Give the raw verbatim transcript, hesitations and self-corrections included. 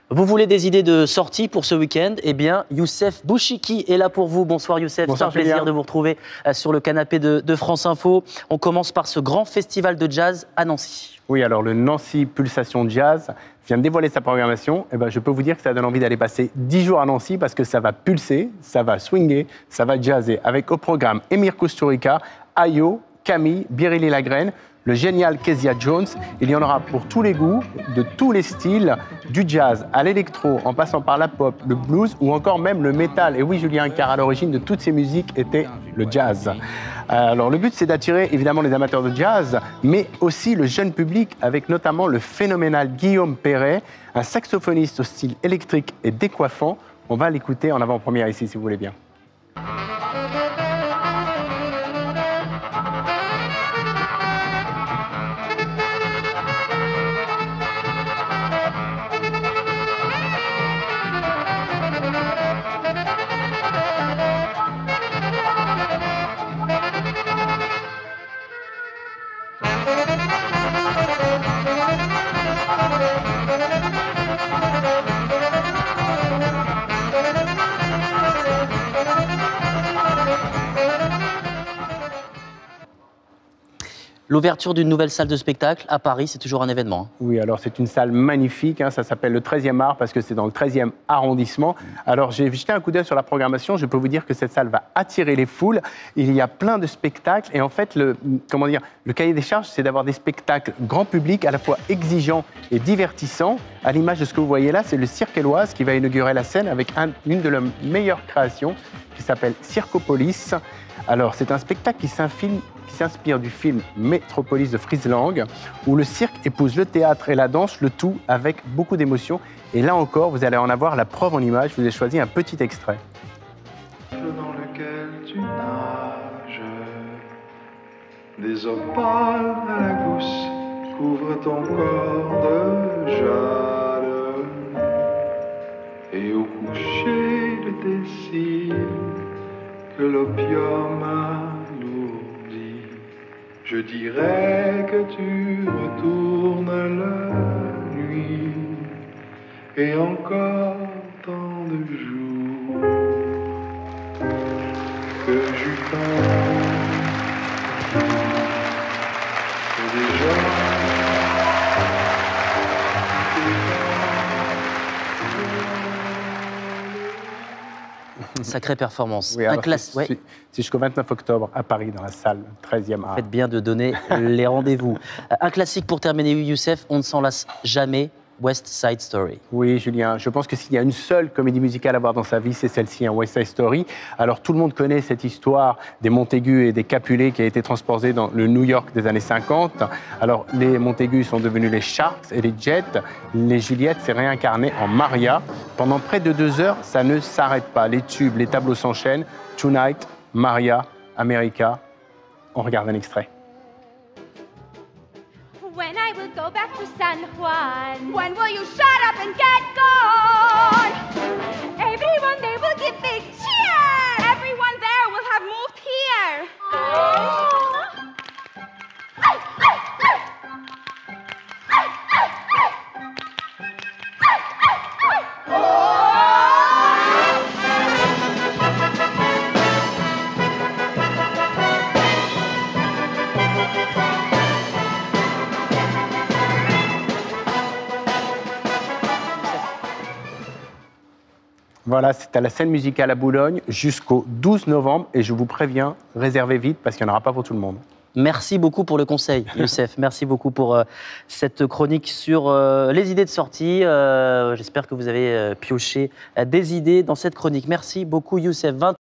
Vous voulez des idées de sortie pour ce week-end? Eh bien, Youssef Bouchiki est là pour vous. Bonsoir Youssef, c'est un plaisir de vous retrouver sur le canapé de, de France Info. On commence par ce grand festival de jazz à Nancy. Oui, alors le Nancy Pulsation Jazz vient de dévoiler sa programmation. Eh ben, je peux vous dire que ça donne envie d'aller passer dix jours à Nancy parce que ça va pulser, ça va swinger, ça va jazzer. Avec au programme Emir Kusturica, Ayo, Camille, Biréli Lagrène, le génial Kezia Jones. Il y en aura pour tous les goûts, de tous les styles, du jazz à l'électro, en passant par la pop, le blues ou encore même le métal. Et oui, Julien, car à l'origine de toutes ces musiques était le jazz. Alors le but, c'est d'attirer évidemment les amateurs de jazz, mais aussi le jeune public, avec notamment le phénoménal Guillaume Perret, un saxophoniste au style électrique et décoiffant. On va l'écouter en avant-première ici, si vous voulez bien. L'ouverture d'une nouvelle salle de spectacle à Paris, c'est toujours un événement. Oui, alors c'est une salle magnifique, hein, ça s'appelle le treizième art parce que c'est dans le treizième arrondissement. Alors j'ai jeté un coup d'œil sur la programmation, je peux vous dire que cette salle va attirer les foules. Il y a plein de spectacles et en fait, le, comment dire, le cahier des charges, c'est d'avoir des spectacles grand public, à la fois exigeants et divertissants. À l'image de ce que vous voyez là, c'est le Cirque Éloise qui va inaugurer la scène avec un, une de leurs meilleures créations qui s'appelle Circopolis. Alors c'est un spectacle qui s'infilme qui s'inspire du film Métropolis de Fritz Lang, où le cirque épouse le théâtre et la danse, le tout avec beaucoup d'émotion. Et là encore, vous allez en avoir la preuve en image. Je vous ai choisi un petit extrait. Dans lequel tu nages, des opales à la gousse couvrent ton corps de jade, et au coucher de tes cils, que l'opium alourdit, je dirais que tu retournes la nuit, et encore tant de jours que je t'en et déjà Une sacrée performance. Oui, un classe... c'est, ouais. c'est jusqu'au vingt-neuf octobre à Paris, dans la salle treizième art. Faites bien de donner les rendez-vous. Un classique pour terminer, Youssef, on ne s'en lasse jamais. West Side Story. Oui, Julien, je pense que s'il y a une seule comédie musicale à voir dans sa vie, c'est celle-ci, hein, West Side Story. Alors, tout le monde connaît cette histoire des Montaigu et des Capulet qui a été transposée dans le New York des années cinquante. Alors, les Montaigu sont devenus les Sharks et les Jets. Les Juliette s'est réincarnée en Maria. Pendant près de deux heures, ça ne s'arrête pas. Les tubes, les tableaux s'enchaînent. Tonight, Maria, America. On regarde un extrait. When I will go back to San Juan, when will you shut up and get gone? Everyone there will give big cheer. Everyone there will have moved here. Oh. Voilà, c'est à la scène musicale à Boulogne jusqu'au douze novembre. Et je vous préviens, réservez vite parce qu'il n'y en aura pas pour tout le monde. Merci beaucoup pour le conseil, Youssef. Merci beaucoup pour euh, cette chronique sur euh, les idées de sortie. Euh, J'espère que vous avez euh, pioché euh, des idées dans cette chronique. Merci beaucoup, Youssef.